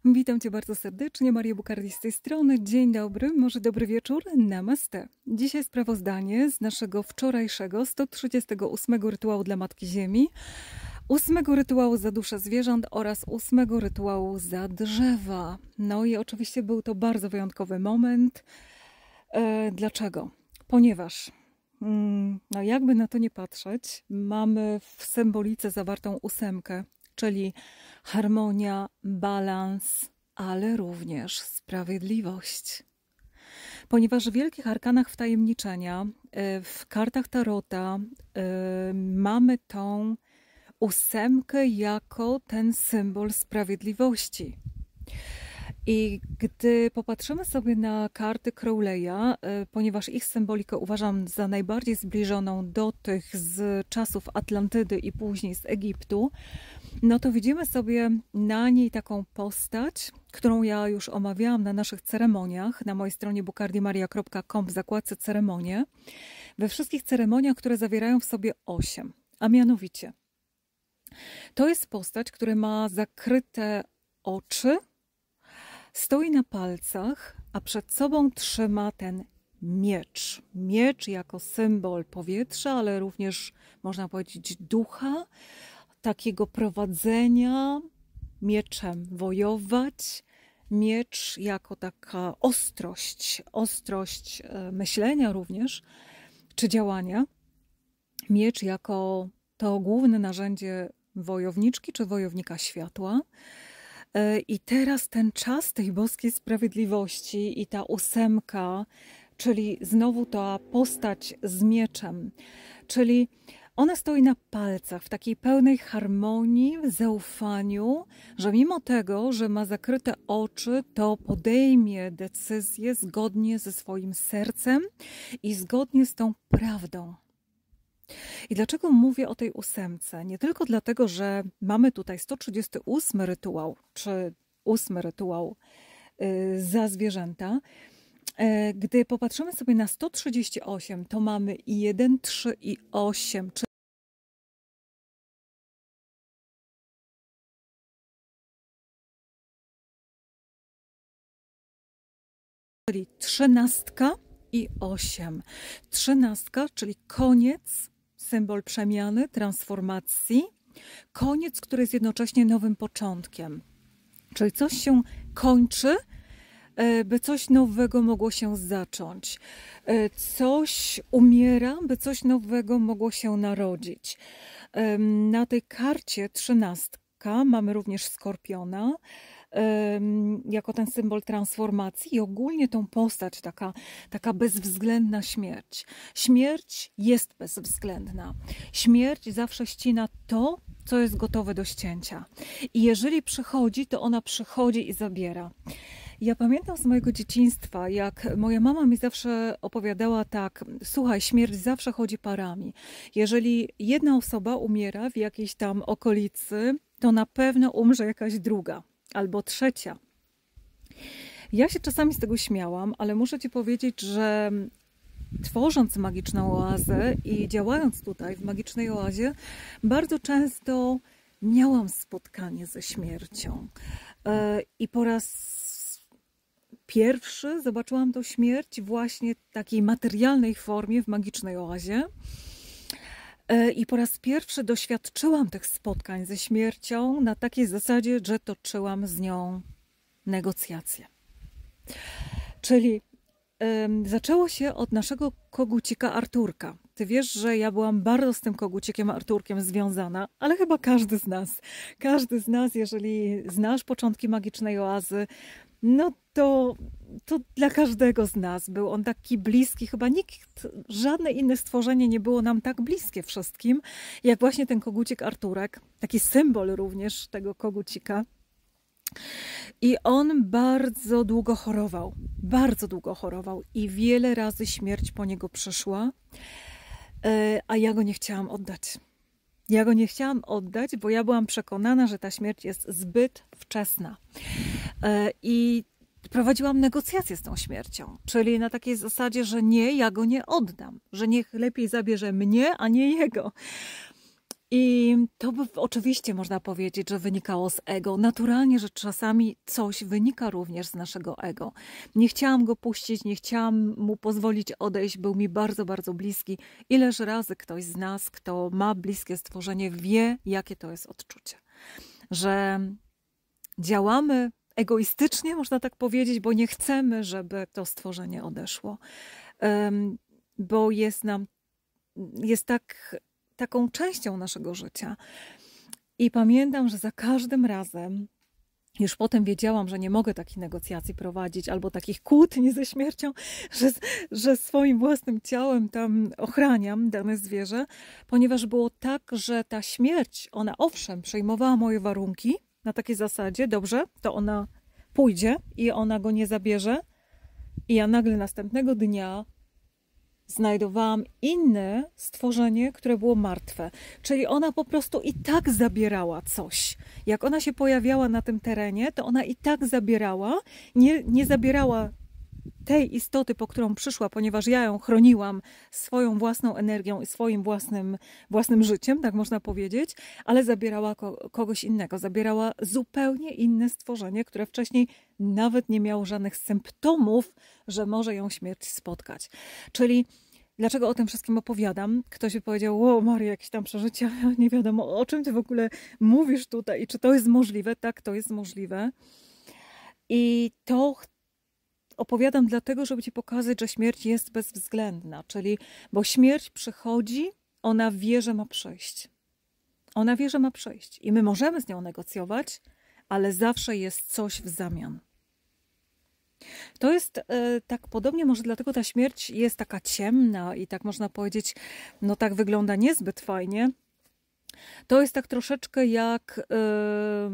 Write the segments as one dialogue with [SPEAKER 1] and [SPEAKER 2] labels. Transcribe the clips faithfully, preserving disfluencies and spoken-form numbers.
[SPEAKER 1] Witam Cię bardzo serdecznie, Maria Bukardi z tej strony. Dzień dobry, może dobry wieczór, namaste. Dzisiaj sprawozdanie z naszego wczorajszego sto trzydziestego ósmego rytuału dla Matki Ziemi, ósmego rytuału za duszę zwierząt oraz ósmego rytuału za drzewa. No i oczywiście był to bardzo wyjątkowy moment. E, dlaczego? Ponieważ, mm, no jakby na to nie patrzeć, mamy w symbolice zawartą ósemkę, czyli harmonia, balans, ale również sprawiedliwość. Ponieważ w wielkich arkanach wtajemniczenia, w kartach tarota mamy tą ósemkę jako ten symbol sprawiedliwości. I gdy popatrzymy sobie na karty Crowley'a, ponieważ ich symbolikę uważam za najbardziej zbliżoną do tych z czasów Atlantydy i później z Egiptu, no to widzimy sobie na niej taką postać, którą ja już omawiałam na naszych ceremoniach, na mojej stronie bukardimaria kropka com w zakładce ceremonie, we wszystkich ceremoniach, które zawierają w sobie osiem, a mianowicie to jest postać, która ma zakryte oczy, stoi na palcach, a przed sobą trzyma ten miecz. Miecz jako symbol powietrza, ale również można powiedzieć ducha, takiego prowadzenia, mieczem wojować, miecz jako taka ostrość, ostrość myślenia również, czy działania. Miecz jako to główne narzędzie wojowniczki czy wojownika światła. I teraz ten czas tej boskiej sprawiedliwości i ta ósemka, czyli znowu ta postać z mieczem, czyli ona stoi na palcach w takiej pełnej harmonii, w zaufaniu, że mimo tego, że ma zakryte oczy, to podejmie decyzję zgodnie ze swoim sercem i zgodnie z tą prawdą. I dlaczego mówię o tej ósemce? Nie tylko dlatego, że mamy tutaj sto trzydziesty ósmy rytuał, czy ósmy rytuał yy, za zwierzęta. Yy, gdy popatrzymy sobie na sto trzydzieści osiem, to mamy i jeden, trzy i osiem, czyli trzynastka i osiem. Trzynastka, czyli koniec, symbol przemiany, transformacji. Koniec, który jest jednocześnie nowym początkiem. Czyli coś się kończy, by coś nowego mogło się zacząć. Coś umiera, by coś nowego mogło się narodzić. Na tej karcie trzynastka mamy również skorpiona, jako ten symbol transformacji i ogólnie tą postać, taka, taka bezwzględna śmierć. Śmierć jest bezwzględna. Śmierć zawsze ścina to, co jest gotowe do ścięcia. I jeżeli przychodzi, to ona przychodzi i zabiera. Ja pamiętam z mojego dzieciństwa, jak moja mama mi zawsze opowiadała tak: słuchaj, śmierć zawsze chodzi parami. Jeżeli jedna osoba umiera w jakiejś tam okolicy, to na pewno umrze jakaś druga albo trzecia. Ja się czasami z tego śmiałam, ale muszę Ci powiedzieć, że tworząc magiczną oazę i działając tutaj w magicznej oazie, bardzo często miałam spotkanie ze śmiercią. I po raz pierwszy zobaczyłam tą śmierć właśnie w takiej materialnej formie w magicznej oazie. I po raz pierwszy doświadczyłam tych spotkań ze śmiercią na takiej zasadzie, że toczyłam z nią negocjacje. Czyli um, zaczęło się od naszego kogucika Arturka. Ty wiesz, że ja byłam bardzo z tym kogucikiem Arturkiem związana, ale chyba każdy z nas, każdy z nas, jeżeli znasz początki magicznej oazy, no to, to dla każdego z nas był on taki bliski. Chyba nikt, żadne inne stworzenie nie było nam tak bliskie wszystkim, jak właśnie ten kogucik Arturek. Taki symbol również tego kogucika. I on bardzo długo chorował. Bardzo długo chorował. I wiele razy śmierć po niego przyszła, a ja go nie chciałam oddać. Ja go nie chciałam oddać, bo ja byłam przekonana, że ta śmierć jest zbyt wczesna. I prowadziłam negocjacje z tą śmiercią, czyli na takiej zasadzie, że nie, ja go nie oddam, że niech lepiej zabierze mnie, a nie jego. I to by oczywiście można powiedzieć, że wynikało z ego. Naturalnie, że czasami coś wynika również z naszego ego. Nie chciałam go puścić, nie chciałam mu pozwolić odejść, był mi bardzo, bardzo bliski. Ileż razy ktoś z nas, kto ma bliskie stworzenie, wie, jakie to jest odczucie. Że działamy egoistycznie, można tak powiedzieć, bo nie chcemy, żeby to stworzenie odeszło. Um, bo jest nam, jest tak... taką częścią naszego życia. I pamiętam, że za każdym razem, już potem wiedziałam, że nie mogę takich negocjacji prowadzić, albo takich kłótni ze śmiercią, że, że swoim własnym ciałem tam ochraniam dane zwierzę, ponieważ było tak, że ta śmierć, ona owszem, przejmowała moje warunki na takiej zasadzie, dobrze, to ona pójdzie i ona go nie zabierze. I ja nagle następnego dnia znajdowałam inne stworzenie, które było martwe. Czyli ona po prostu i tak zabierała coś. Jak ona się pojawiała na tym terenie, to ona i tak zabierała. Nie, nie zabierała tej istoty, po którą przyszła, ponieważ ja ją chroniłam swoją własną energią i swoim własnym, własnym życiem, tak można powiedzieć, ale zabierała ko kogoś innego. Zabierała zupełnie inne stworzenie, które wcześniej nawet nie miało żadnych symptomów, że może ją śmierć spotkać. Czyli dlaczego o tym wszystkim opowiadam? Ktoś by powiedział, o Maria, jakieś tam przeżycia, nie wiadomo, o czym ty w ogóle mówisz tutaj i czy to jest możliwe? Tak, to jest możliwe. I to opowiadam dlatego, żeby ci pokazać, że śmierć jest bezwzględna, czyli, bo śmierć przychodzi, ona wie, że ma przejść. Ona wie, że ma przejść i my możemy z nią negocjować, ale zawsze jest coś w zamian. To jest e, tak podobnie, może dlatego ta śmierć jest taka ciemna i tak można powiedzieć, no tak wygląda niezbyt fajnie. To jest tak troszeczkę jak, e,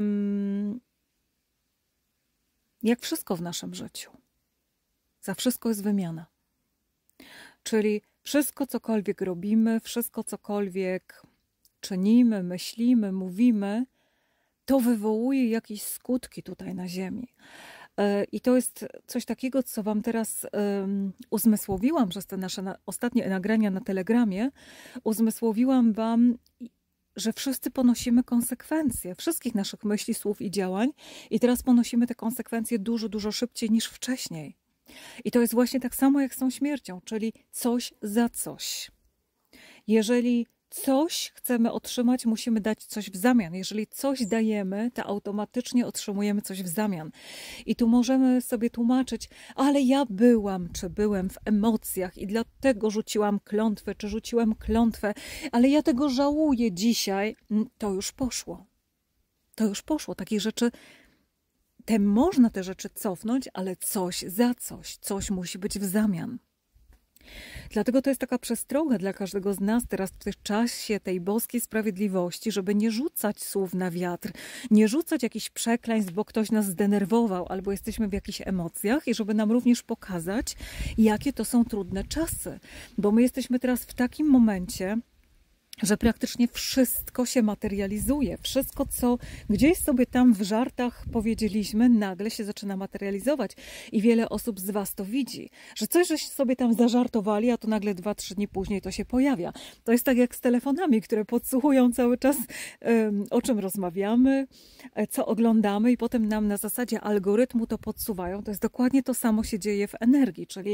[SPEAKER 1] jak wszystko w naszym życiu. Za wszystko jest wymiana. Czyli wszystko, cokolwiek robimy, wszystko, cokolwiek czynimy, myślimy, mówimy, to wywołuje jakieś skutki tutaj na ziemi. I to jest coś takiego, co wam teraz um, uzmysłowiłam przez te nasze na, ostatnie nagrania na Telegramie. Uzmysłowiłam wam, że wszyscy ponosimy konsekwencje wszystkich naszych myśli, słów i działań i teraz ponosimy te konsekwencje dużo, dużo szybciej niż wcześniej. I to jest właśnie tak samo jak z tą śmiercią, czyli coś za coś. Jeżeli coś chcemy otrzymać, musimy dać coś w zamian. Jeżeli coś dajemy, to automatycznie otrzymujemy coś w zamian. I tu możemy sobie tłumaczyć, ale ja byłam, czy byłem w emocjach i dlatego rzuciłam klątwę, czy rzuciłem klątwę, ale ja tego żałuję dzisiaj. To już poszło. To już poszło. Takich rzeczy, te można te rzeczy cofnąć, ale coś za coś. Coś musi być w zamian. Dlatego to jest taka przestroga dla każdego z nas teraz w tym czasie tej boskiej sprawiedliwości, żeby nie rzucać słów na wiatr, nie rzucać jakichś przekleństw, bo ktoś nas zdenerwował albo jesteśmy w jakichś emocjach i żeby nam również pokazać, jakie to są trudne czasy. Bo my jesteśmy teraz w takim momencie, że praktycznie wszystko się materializuje. Wszystko, co gdzieś sobie tam w żartach powiedzieliśmy, nagle się zaczyna materializować. I wiele osób z was to widzi, że coś, żeście sobie tam zażartowali, a to nagle dwa, trzy dni później to się pojawia. To jest tak jak z telefonami, które podsłuchują cały czas, um, o czym rozmawiamy, co oglądamy i potem nam na zasadzie algorytmu to podsuwają. To jest dokładnie to samo się dzieje w energii, czyli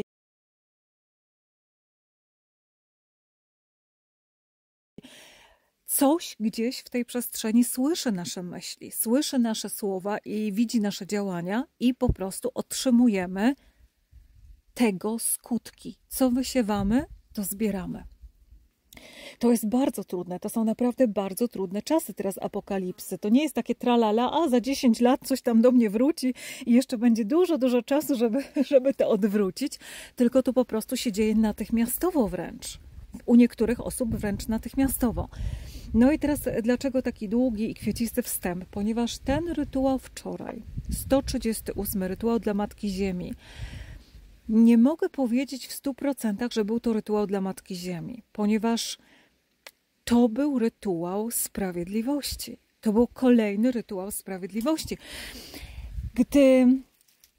[SPEAKER 1] coś gdzieś w tej przestrzeni słyszy nasze myśli, słyszy nasze słowa i widzi nasze działania i po prostu otrzymujemy tego skutki. Co wysiewamy, to zbieramy. To jest bardzo trudne, to są naprawdę bardzo trudne czasy teraz apokalipsy. To nie jest takie tralala, a za dziesięć lat coś tam do mnie wróci i jeszcze będzie dużo, dużo czasu, żeby, żeby to odwrócić, tylko to po prostu się dzieje natychmiastowo wręcz. U niektórych osób wręcz natychmiastowo. No i teraz dlaczego taki długi i kwiecisty wstęp? Ponieważ ten rytuał wczoraj, sto trzydziesty ósmy rytuał dla Matki Ziemi, nie mogę powiedzieć w stu procentach, że był to rytuał dla Matki Ziemi, ponieważ to był rytuał sprawiedliwości. To był kolejny rytuał sprawiedliwości. Gdy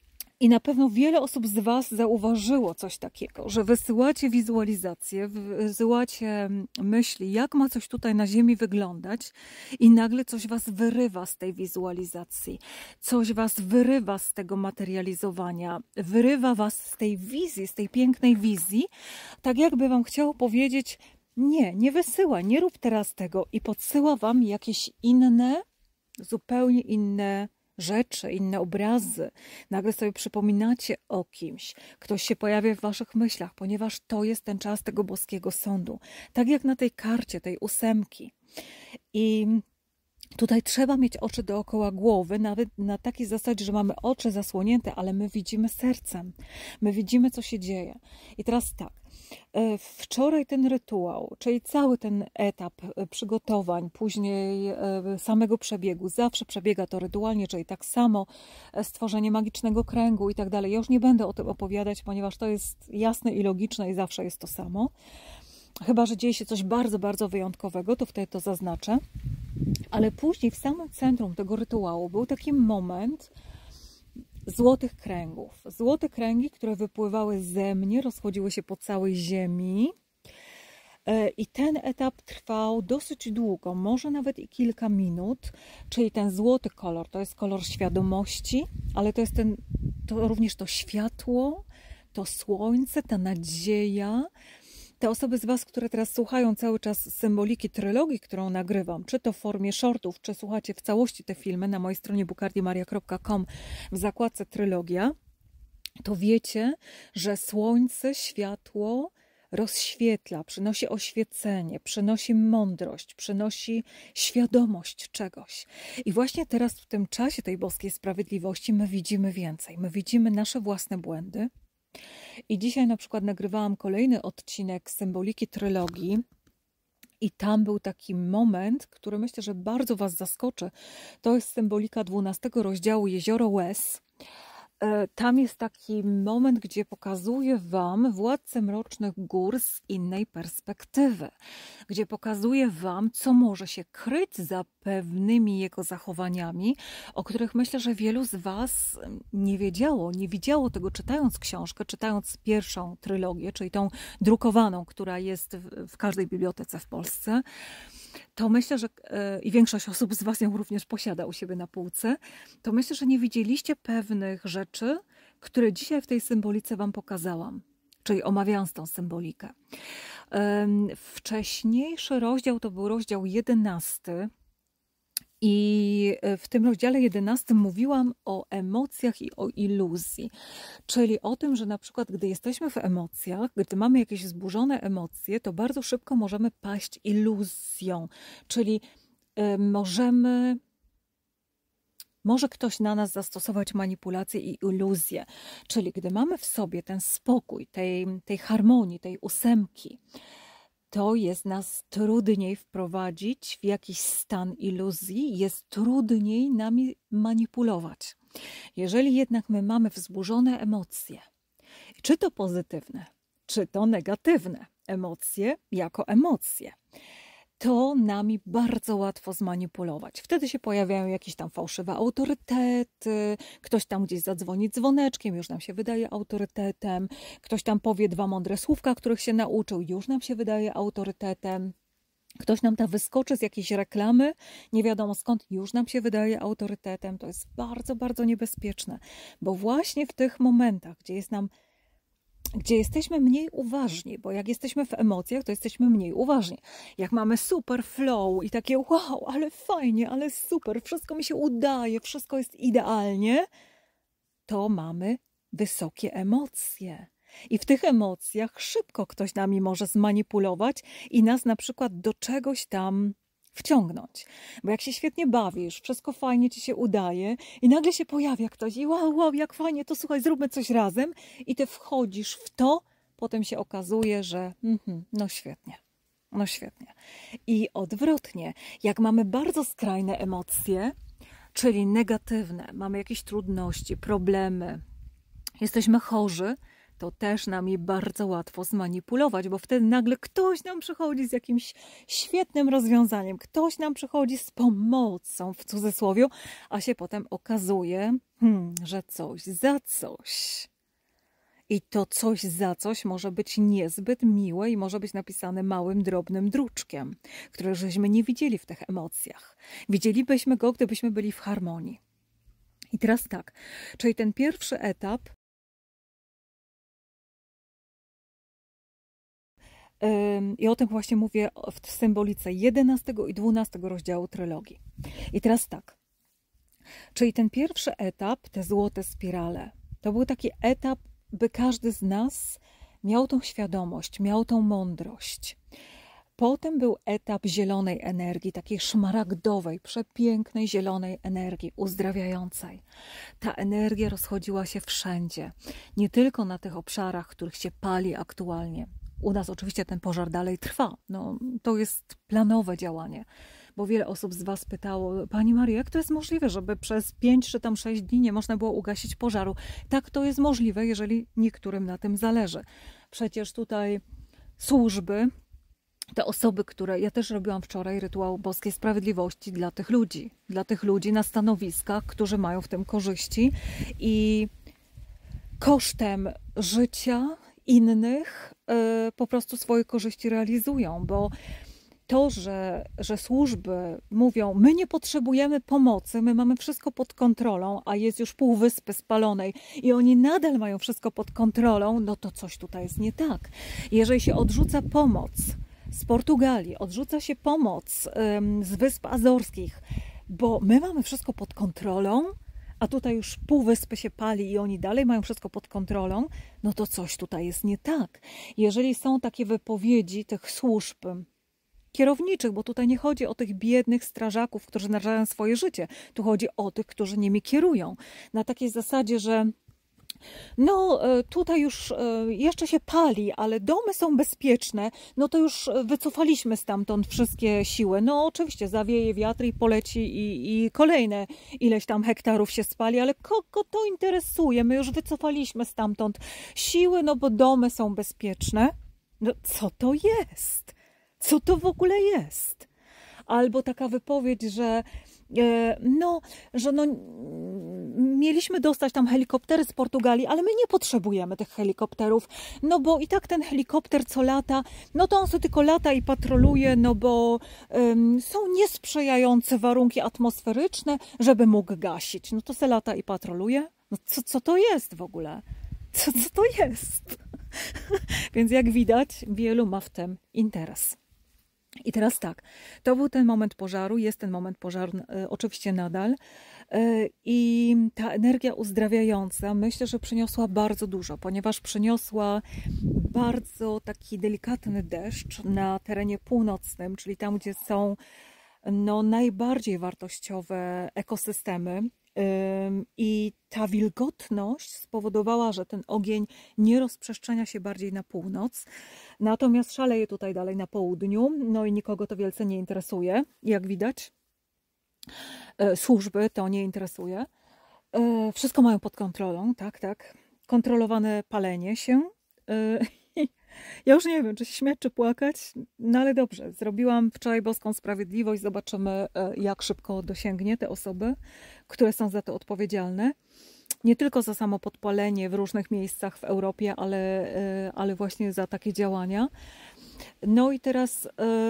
[SPEAKER 1] I na pewno wiele osób z Was zauważyło coś takiego, że wysyłacie wizualizacje, wysyłacie myśli, jak ma coś tutaj na Ziemi wyglądać i nagle coś Was wyrywa z tej wizualizacji, coś Was wyrywa z tego materializowania, wyrywa Was z tej wizji, z tej pięknej wizji, tak jakby Wam chciało powiedzieć, nie, nie wysyłaj, nie rób teraz tego i podsyła Wam jakieś inne, zupełnie inne rzeczy, inne obrazy. Nagle sobie przypominacie o kimś. Ktoś się pojawia w waszych myślach, ponieważ to jest ten czas tego boskiego sądu. Tak jak na tej karcie, tej ósemki. I tutaj trzeba mieć oczy dookoła głowy, nawet na takiej zasadzie, że mamy oczy zasłonięte, ale my widzimy sercem. My widzimy, co się dzieje. I teraz tak. Wczoraj ten rytuał, czyli cały ten etap przygotowań, później samego przebiegu, zawsze przebiega to rytualnie, czyli tak samo stworzenie magicznego kręgu i tak dalej. Ja już nie będę o tym opowiadać, ponieważ to jest jasne i logiczne i zawsze jest to samo. Chyba że dzieje się coś bardzo, bardzo wyjątkowego, to wtedy to zaznaczę. Ale później w samym centrum tego rytuału był taki moment złotych kręgów. Złote kręgi, które wypływały ze mnie, rozchodziły się po całej ziemi. I ten etap trwał dosyć długo, może nawet i kilka minut, czyli ten złoty kolor, to jest kolor świadomości, ale to jest ten, to również to światło, to słońce, ta nadzieja. Te osoby z Was, które teraz słuchają cały czas symboliki trylogii, którą nagrywam, czy to w formie shortów, czy słuchacie w całości te filmy na mojej stronie bukardiemaria kropka com w zakładce trylogia, to wiecie, że słońce, światło rozświetla, przynosi oświecenie, przynosi mądrość, przynosi świadomość czegoś. I właśnie teraz w tym czasie tej boskiej sprawiedliwości my widzimy więcej. My widzimy nasze własne błędy. I dzisiaj na przykład nagrywałam kolejny odcinek symboliki trylogii i tam był taki moment, który myślę, że bardzo Was zaskoczy. To jest symbolika dwunastego rozdziału Jezioro Łez. Tam jest taki moment, gdzie pokazuje Wam władcę mrocznych gór z innej perspektywy. Gdzie pokazuje Wam, co może się kryć za pewnymi jego zachowaniami, o których myślę, że wielu z Was nie wiedziało, nie widziało tego czytając książkę, czytając pierwszą trylogię, czyli tą drukowaną, która jest w każdej bibliotece w Polsce. To myślę, że i większość osób z Was ją również posiada u siebie na półce, to myślę, że nie widzieliście pewnych rzeczy, które dzisiaj w tej symbolice Wam pokazałam, czyli omawiając tą symbolikę. Wcześniejszy rozdział to był rozdział jedenasty i w tym rozdziale jedenastym mówiłam o emocjach i o iluzji, czyli o tym, że na przykład gdy jesteśmy w emocjach, gdy mamy jakieś wzburzone emocje, to bardzo szybko możemy paść iluzją, czyli y, możemy, może ktoś na nas zastosować manipulację i iluzję, czyli gdy mamy w sobie ten spokój, tej, tej harmonii, tej ósemki, to jest nas trudniej wprowadzić w jakiś stan iluzji, jest trudniej nami manipulować. Jeżeli jednak my mamy wzburzone emocje, czy to pozytywne, czy to negatywne emocje jako emocje, to nami bardzo łatwo zmanipulować. Wtedy się pojawiają jakieś tam fałszywe autorytety, ktoś tam gdzieś zadzwoni dzwoneczkiem, już nam się wydaje autorytetem, ktoś tam powie dwa mądre słówka, których się nauczył, już nam się wydaje autorytetem. Ktoś nam tam wyskoczy z jakiejś reklamy, nie wiadomo skąd, już nam się wydaje autorytetem. To jest bardzo, bardzo niebezpieczne, bo właśnie w tych momentach, gdzie jest nam gdzie jesteśmy mniej uważni, bo jak jesteśmy w emocjach, to jesteśmy mniej uważni. Jak mamy super flow i takie wow, ale fajnie, ale super, wszystko mi się udaje, wszystko jest idealnie, to mamy wysokie emocje. I w tych emocjach szybko ktoś nami może zmanipulować i nas na przykład do czegoś tam wciągnąć. Bo jak się świetnie bawisz, wszystko fajnie ci się udaje i nagle się pojawia ktoś i wow, wow, jak fajnie, to słuchaj, zróbmy coś razem i ty wchodzisz w to, potem się okazuje, że mm, no świetnie, no świetnie. I odwrotnie, jak mamy bardzo skrajne emocje, czyli negatywne, mamy jakieś trudności, problemy, jesteśmy chorzy, to też nami bardzo łatwo zmanipulować, bo wtedy nagle ktoś nam przychodzi z jakimś świetnym rozwiązaniem, ktoś nam przychodzi z pomocą w cudzysłowie, a się potem okazuje, hmm, że coś za coś. I to coś za coś może być niezbyt miłe i może być napisane małym, drobnym druczkiem, które żeśmy nie widzieli w tych emocjach. Widzielibyśmy go, gdybyśmy byli w harmonii. I teraz tak, czyli ten pierwszy etap i o tym właśnie mówię w symbolice jedenastego i dwunastego rozdziału trylogii. I teraz tak, czyli ten pierwszy etap, te złote spirale, to był taki etap, by każdy z nas miał tą świadomość, miał tą mądrość. Potem był etap zielonej energii, takiej szmaragdowej, przepięknej zielonej energii, uzdrawiającej. Ta energia rozchodziła się wszędzie, nie tylko na tych obszarach, w których się pali aktualnie. U nas oczywiście ten pożar dalej trwa, no, to jest planowe działanie. Bo wiele osób z Was pytało, Pani Mario, jak to jest możliwe, żeby przez pięć czy tam sześć dni nie można było ugasić pożaru? Tak, to jest możliwe, jeżeli niektórym na tym zależy. Przecież tutaj służby, te osoby, które... Ja też robiłam wczoraj rytuał boskiej sprawiedliwości dla tych ludzi. Dla tych ludzi na stanowiskach, którzy mają w tym korzyści. I kosztem życia innych yy, po prostu swoje korzyści realizują, bo to, że, że służby mówią, my nie potrzebujemy pomocy, my mamy wszystko pod kontrolą, a jest już pół wyspy spalonej i oni nadal mają wszystko pod kontrolą, no to coś tutaj jest nie tak. Jeżeli się odrzuca pomoc z Portugalii, odrzuca się pomoc ym, z Wysp Azorskich, bo my mamy wszystko pod kontrolą, a tutaj już pół wyspy się pali i oni dalej mają wszystko pod kontrolą, no to coś tutaj jest nie tak. Jeżeli są takie wypowiedzi tych służb kierowniczych, bo tutaj nie chodzi o tych biednych strażaków, którzy narażają swoje życie. Tu chodzi o tych, którzy nimi kierują. Na takiej zasadzie, że no tutaj już jeszcze się pali, ale domy są bezpieczne, no to już wycofaliśmy stamtąd wszystkie siły. No oczywiście zawieje wiatr i poleci i, i kolejne ileś tam hektarów się spali, ale kogo to interesuje? My już wycofaliśmy stamtąd siły, no bo domy są bezpieczne. No co to jest? Co to w ogóle jest? Albo taka wypowiedź, że no, że no, mieliśmy dostać tam helikoptery z Portugalii, ale my nie potrzebujemy tych helikopterów, no bo i tak ten helikopter co lata, no to on sobie tylko lata i patroluje, no bo um, są niesprzyjające warunki atmosferyczne, żeby mógł gasić. No to se lata i patroluje? No co, co to jest w ogóle? Co, co to jest? Więc jak widać, wielu ma w tym interes. I teraz tak, to był ten moment pożaru, jest ten moment pożaru e, oczywiście nadal e, i ta energia uzdrawiająca myślę, że przyniosła bardzo dużo, ponieważ przyniosła bardzo taki delikatny deszcz na terenie północnym, czyli tam, gdzie są no, najbardziej wartościowe ekosystemy. I ta wilgotność spowodowała, że ten ogień nie rozprzestrzenia się bardziej na północ, natomiast szaleje tutaj dalej na południu, no i nikogo to wielce nie interesuje, jak widać. Służby to nie interesuje. Wszystko mają pod kontrolą, tak, tak. Kontrolowane palenie się. Ja już nie wiem, czy się śmiać, czy płakać, no ale dobrze, zrobiłam wczoraj boską sprawiedliwość, zobaczymy, jak szybko dosięgnie te osoby, które są za to odpowiedzialne. Nie tylko za samo podpalenie w różnych miejscach w Europie, ale, ale właśnie za takie działania. No i teraz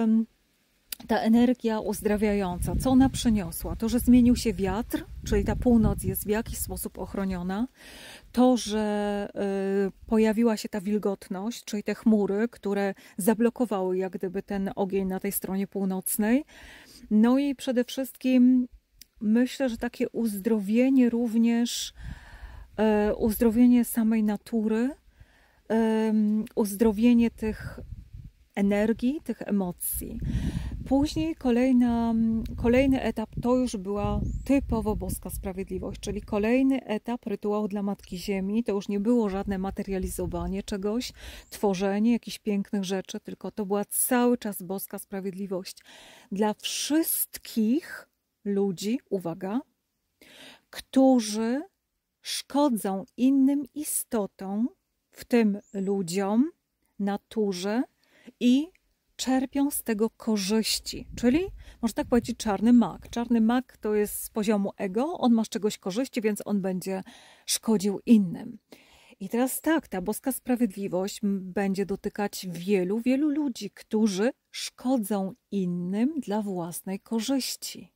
[SPEAKER 1] ta energia uzdrawiająca, co ona przyniosła? To, że zmienił się wiatr, czyli ta północ jest w jakiś sposób ochroniona. To, że y, pojawiła się ta wilgotność, czyli te chmury, które zablokowały jak gdyby ten ogień na tej stronie północnej. No i przede wszystkim myślę, że takie uzdrowienie również, y, uzdrowienie samej natury, y, uzdrowienie tych energii, tych emocji. Później kolejna, kolejny etap to już była typowo boska sprawiedliwość, czyli kolejny etap rytuału dla Matki Ziemi. To już nie było żadne materializowanie czegoś, tworzenie jakichś pięknych rzeczy, tylko to była cały czas boska sprawiedliwość dla wszystkich ludzi, uwaga, którzy szkodzą innym istotom w tym ludziom, naturze i czerpią z tego korzyści. Czyli, można tak powiedzieć, czarny mak. Czarny mak to jest z poziomu ego, on ma z czegoś korzyści, więc on będzie szkodził innym. I teraz tak, ta boska sprawiedliwość będzie dotykać wielu, wielu ludzi, którzy szkodzą innym dla własnej korzyści.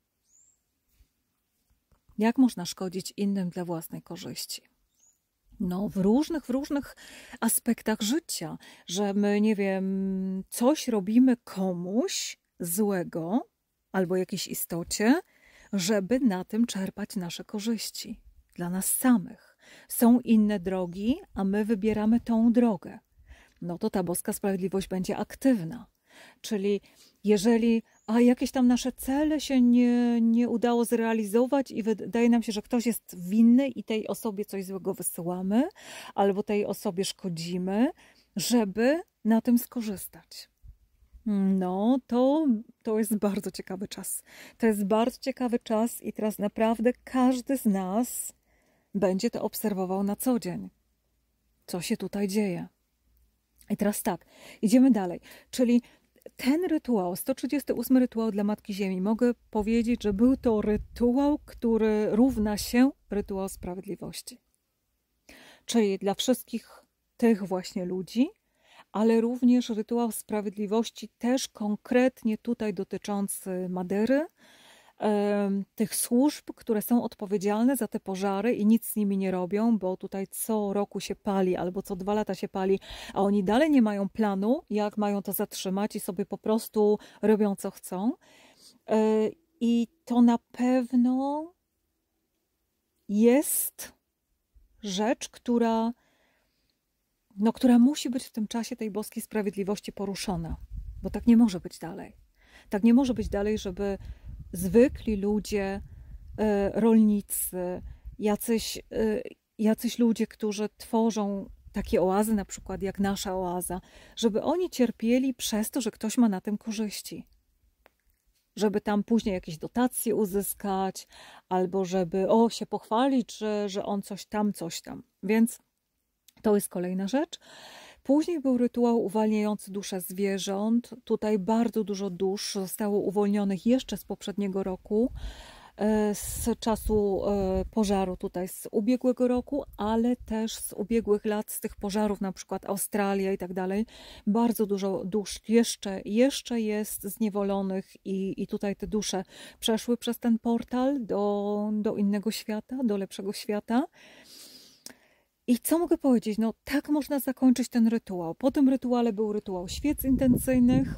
[SPEAKER 1] Jak można szkodzić innym dla własnej korzyści? No, w różnych, w różnych aspektach życia, że my, nie wiem, coś robimy komuś złego albo jakiejś istocie, żeby na tym czerpać nasze korzyści dla nas samych. Są inne drogi, a my wybieramy tą drogę. No to ta boska sprawiedliwość będzie aktywna. Czyli jeżeli a jakieś tam nasze cele się nie, nie udało zrealizować i wydaje nam się, że ktoś jest winny i tej osobie coś złego wysyłamy, albo tej osobie szkodzimy, żeby na tym skorzystać. No, to, to jest bardzo ciekawy czas. To jest bardzo ciekawy czas i teraz naprawdę każdy z nas będzie to obserwował na co dzień. Co się tutaj dzieje. I teraz tak, idziemy dalej. Czyli ten rytuał, sto trzydziesty ósmy rytuał dla Matki Ziemi, mogę powiedzieć, że był to rytuał, który równa się rytuał sprawiedliwości. Czyli dla wszystkich tych właśnie ludzi, ale również rytuał sprawiedliwości też konkretnie tutaj dotyczący Madery, tych służb, które są odpowiedzialne za te pożary i nic z nimi nie robią, bo tutaj co roku się pali albo co dwa lata się pali, a oni dalej nie mają planu, jak mają to zatrzymać i sobie po prostu robią co chcą. I to na pewno jest rzecz, która, no, która musi być w tym czasie tej boskiej sprawiedliwości poruszona, bo tak nie może być dalej. Tak nie może być dalej, żeby zwykli ludzie, rolnicy, jacyś, jacyś ludzie, którzy tworzą takie oazy, na przykład jak nasza oaza, żeby oni cierpieli przez to, że ktoś ma na tym korzyści. Żeby tam później jakieś dotacje uzyskać, albo żeby o, się pochwalić, że, że on coś tam, coś tam. Więc to jest kolejna rzecz. Później był rytuał uwalniający dusze zwierząt. Tutaj bardzo dużo dusz zostało uwolnionych jeszcze z poprzedniego roku, z czasu pożaru tutaj z ubiegłego roku, ale też z ubiegłych lat, z tych pożarów, na przykład Australia i tak dalej. Bardzo dużo dusz jeszcze, jeszcze jest zniewolonych i, i tutaj te dusze przeszły przez ten portal do, do innego świata, do lepszego świata. I co mogę powiedzieć? No tak można zakończyć ten rytuał. Po tym rytuale był rytuał świec intencyjnych.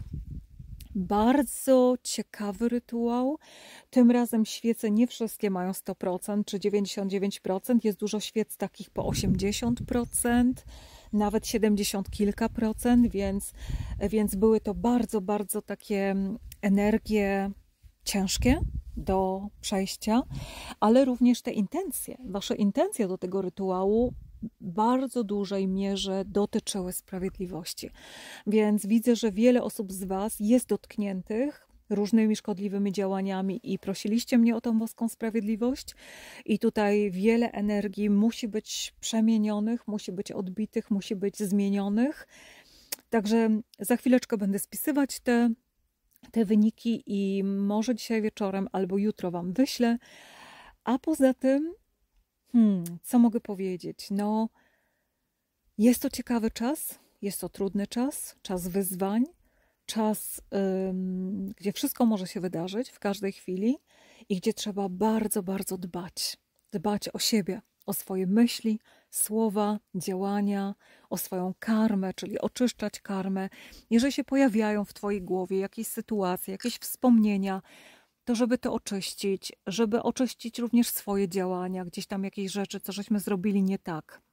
[SPEAKER 1] Bardzo ciekawy rytuał. Tym razem świece nie wszystkie mają sto procent czy dziewięćdziesiąt dziewięć procent. Jest dużo świec takich po osiemdziesiąt procent, nawet siedemdziesiąt kilka procent, więc, więc były to bardzo, bardzo takie energie ciężkie do przejścia, ale również te intencje, wasze intencje do tego rytuału bardzo dużej mierze dotyczyły sprawiedliwości. Więc widzę, że wiele osób z was jest dotkniętych różnymi szkodliwymi działaniami i prosiliście mnie o tą boską sprawiedliwość i tutaj wiele energii musi być przemienionych, musi być odbitych, musi być zmienionych. Także za chwileczkę będę spisywać te, te wyniki i może dzisiaj wieczorem albo jutro wam wyślę. A poza tym Hmm, co mogę powiedzieć? No, jest to ciekawy czas, jest to trudny czas, czas wyzwań, czas, ym, gdzie wszystko może się wydarzyć w każdej chwili i gdzie trzeba bardzo, bardzo dbać. Dbać o siebie, o swoje myśli, słowa, działania, o swoją karmę, czyli oczyszczać karmę. Jeżeli się pojawiają w twojej głowie jakieś sytuacje, jakieś wspomnienia, to żeby to oczyścić, żeby oczyścić również swoje działania, gdzieś tam jakieś rzeczy, co żeśmy zrobili nie tak.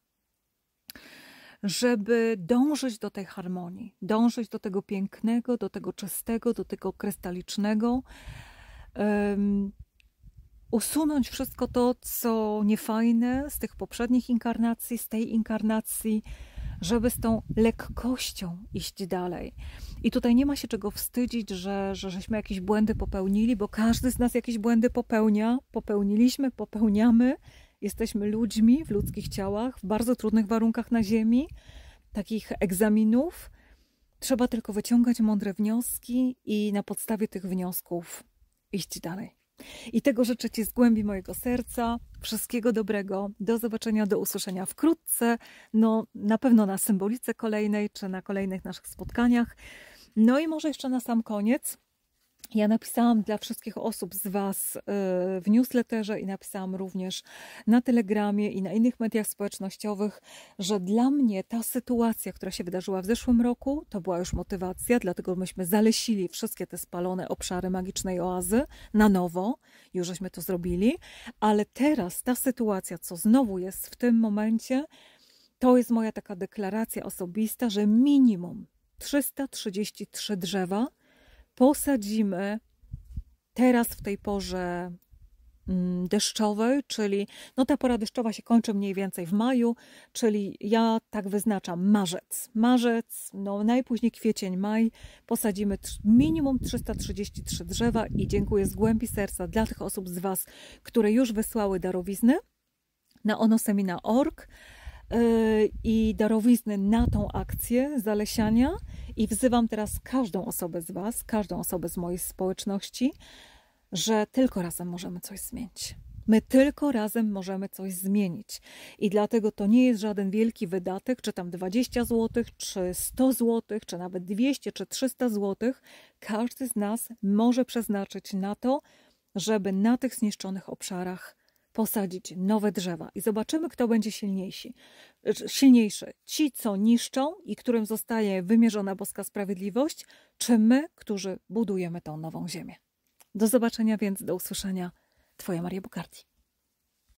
[SPEAKER 1] Żeby dążyć do tej harmonii, dążyć do tego pięknego, do tego czystego, do tego krystalicznego, um, usunąć wszystko to, co niefajne z tych poprzednich inkarnacji, z tej inkarnacji, żeby z tą lekkością iść dalej. I tutaj nie ma się czego wstydzić, że, że żeśmy jakieś błędy popełnili, bo każdy z nas jakieś błędy popełnia, popełniliśmy, popełniamy Jesteśmy ludźmi w ludzkich ciałach, w bardzo trudnych warunkach na ziemi, takich egzaminów. Trzeba tylko wyciągać mądre wnioski i na podstawie tych wniosków iść dalej. I tego życzę Ci z głębi mojego serca. Wszystkiego dobrego. Do zobaczenia, do usłyszenia wkrótce. No, na pewno na symbolice kolejnej, czy na kolejnych naszych spotkaniach. No i może jeszcze na sam koniec. Ja napisałam dla wszystkich osób z Was w newsletterze i napisałam również na Telegramie i na innych mediach społecznościowych, że dla mnie ta sytuacja, która się wydarzyła w zeszłym roku, to była już motywacja, dlatego myśmy zalesili wszystkie te spalone obszary magicznej oazy na nowo, już żeśmy to zrobili, ale teraz ta sytuacja, co znowu jest w tym momencie, to jest moja taka deklaracja osobista, że minimum trzysta trzydzieści trzy drzewa posadzimy teraz w tej porze deszczowej, czyli no ta pora deszczowa się kończy mniej więcej w maju, czyli ja tak wyznaczam marzec. Marzec, no najpóźniej kwiecień, maj, posadzimy minimum trzysta trzydzieści trzy drzewa i dziękuję z głębi serca dla tych osób z Was, które już wysłały darowizny na onosemi kropka org i darowizny na tą akcję zalesiania i wzywam teraz każdą osobę z Was, każdą osobę z mojej społeczności, że tylko razem możemy coś zmienić. My tylko razem możemy coś zmienić i dlatego to nie jest żaden wielki wydatek, czy tam dwadzieścia złotych, czy sto złotych, czy nawet dwieście, czy trzysta złotych. Każdy z nas może przeznaczyć na to, żeby na tych zniszczonych obszarach posadzić nowe drzewa i zobaczymy, kto będzie silniejszy. silniejszy. Ci, co niszczą i którym zostaje wymierzona boska sprawiedliwość, czy my, którzy budujemy tą nową ziemię. Do zobaczenia więc, do usłyszenia. Twoja Maria Bukardi.